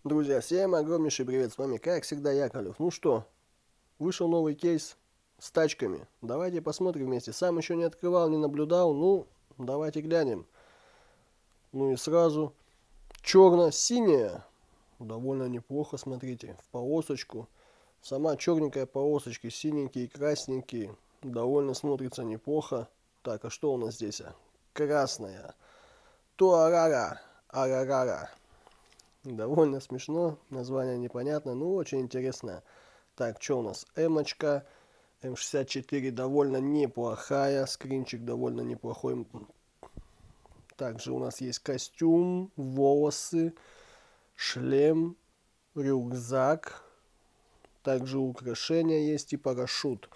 Друзья, всем огромнейший привет, с вами как всегда Яковлев. Ну что, вышел новый кейс с тачками. Давайте посмотрим вместе. Сам еще не открывал, не наблюдал, ну давайте глянем. Ну и сразу черно-синяя. Довольно неплохо, смотрите, в полосочку. Сама черненькая полосочка, синенькие и красненькие. Довольно смотрится неплохо. Так, а что у нас здесь? Красная. Туарара. Арарара. Довольно смешно, название непонятно, но очень интересно. Так, что у нас? Эмочка, М64 довольно неплохая, скринчик довольно неплохой. Также у нас есть костюм, волосы, шлем, рюкзак. Также украшения есть и парашют.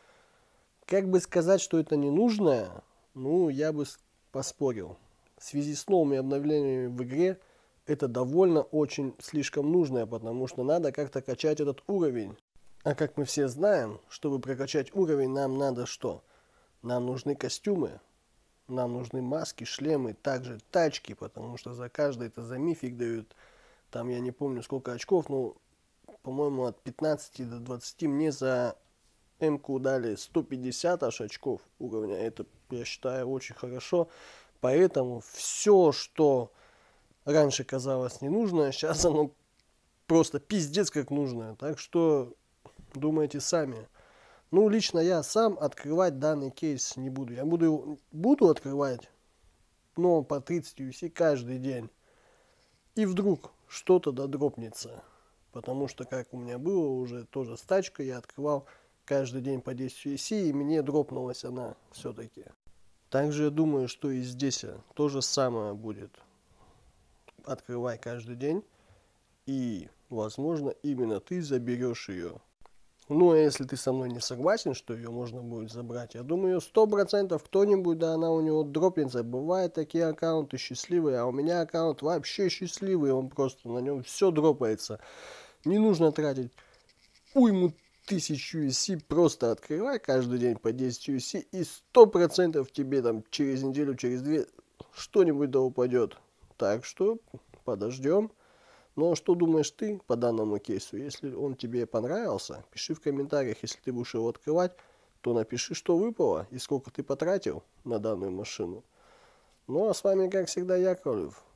Как бы сказать, что это не нужное, ну, я бы поспорил. В связи с новыми обновлениями в игре, это довольно очень слишком нужное, потому что надо как-то качать этот уровень. А как мы все знаем, чтобы прокачать уровень, нам надо что? Нам нужны костюмы, нам нужны маски, шлемы, также тачки, потому что за каждый это за мифик дают. Там я не помню сколько очков, но, по-моему, от 15 до 20 мне за М-ку дали 150 аж очков уровня. Это, я считаю, очень хорошо. Поэтому все, что раньше казалось ненужное, сейчас оно просто пиздец как нужное. Так что думайте сами. Ну, лично я сам открывать данный кейс не буду. Я буду открывать, но по 30 UC каждый день. И вдруг что-то додропнется. Потому что, как у меня было уже тоже с тачкой, я открывал каждый день по 10 UC, и мне дропнулась она все-таки. Также я думаю, что и здесь то же самое будет. Открывай каждый день, и, возможно, именно ты заберешь ее. Ну, а если ты со мной не согласен, что ее можно будет забрать, я думаю, 100% кто-нибудь, да, она у него дропнется. Бывают такие аккаунты счастливые, а у меня аккаунт вообще счастливый, он просто, на нем все дропается. Не нужно тратить уйму тысяч USC, просто открывай каждый день по 10 USC, и 100% тебе там через неделю, через две что-нибудь да упадет. Так что подождем. Ну а что думаешь ты по данному кейсу? Если он тебе понравился, пиши в комментариях. Если ты будешь его открывать, то напиши, что выпало и сколько ты потратил на данную машину. Ну а с вами, как всегда, Яковлев.